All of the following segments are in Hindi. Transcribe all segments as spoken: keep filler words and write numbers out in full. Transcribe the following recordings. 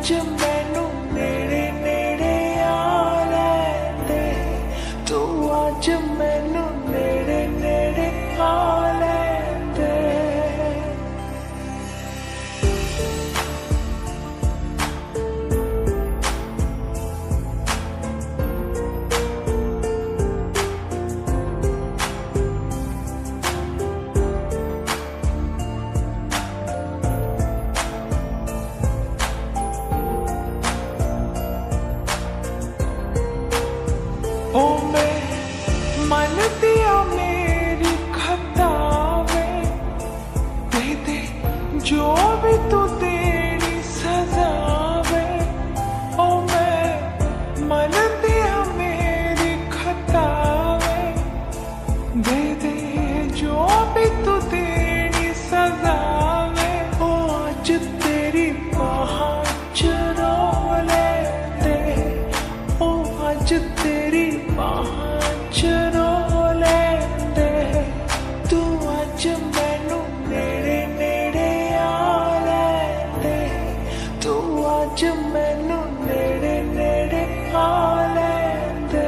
अज मैनू नेड़े नेड़े आ लैंदे, तू अज मैनू नेड़े नेड़े आ लैंदे। ओ मैं मन दिया मेरी खतावे, दे दे जो भी तू तेरी सजावे। ओ मैं मन दिया मेरी खतावे, दे दे जो भी तू तेरी सजावे। ओ अज तेरी बाहां च रो लैंदे, ओ अज तेरी बाहां च रो लैंदे, तू अज मैनू नेड़े नेड़े आ लैंदे, तू अज मैनू नेड़े नेड़े आ लैंदे।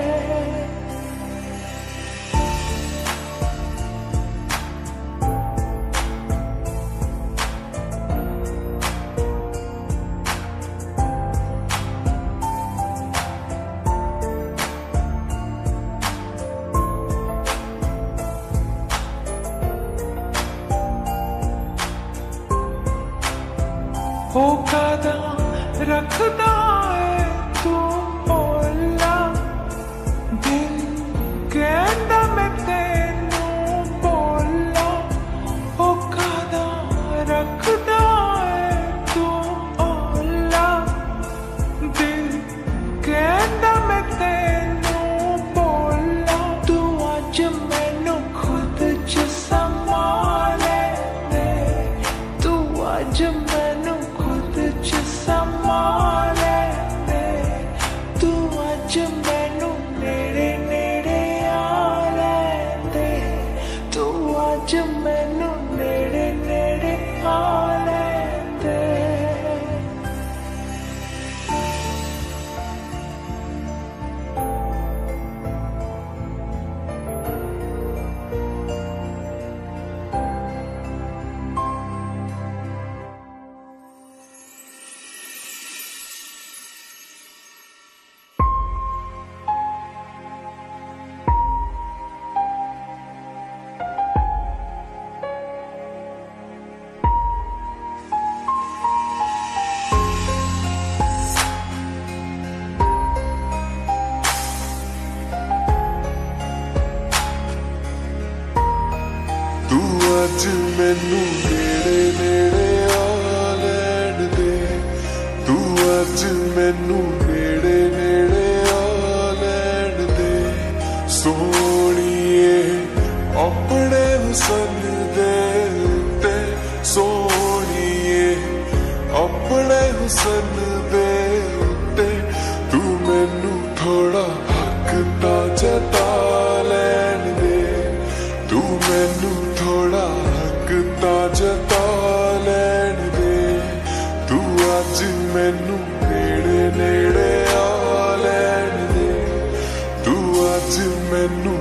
ओ कदा रखदा है तू ओला, दिल कहंदा मैं तेनू बोला। ओ कदा रखदा है तू ओला, दिल कहंदा मैं तेनू बोला। तू अज मैनू खुद च समा लैंदे, तू अज मैनू खुद च समा लैंदे, तू अज मैनू नेड़े नेड़े आ लैंदे, तू अज मैनू नेड़े नेड़े आ लैंदे। तू अज मैनू नेड़े नेड़े आ लैण दे, तू अज मैनू नेड़े नेड़े आ लैण दे। सोहणीए अपने हुसन दे उत्ते, सोहणीए अपने हुसन दे उत्ते, तू मैनू थोड़ा हक तां जता लैण दे, तू मैनू थोड़ा हक तां जता लैण दे। तू अज मैनू नेड़े नेड़े आ लैण दे, तू अज मैनू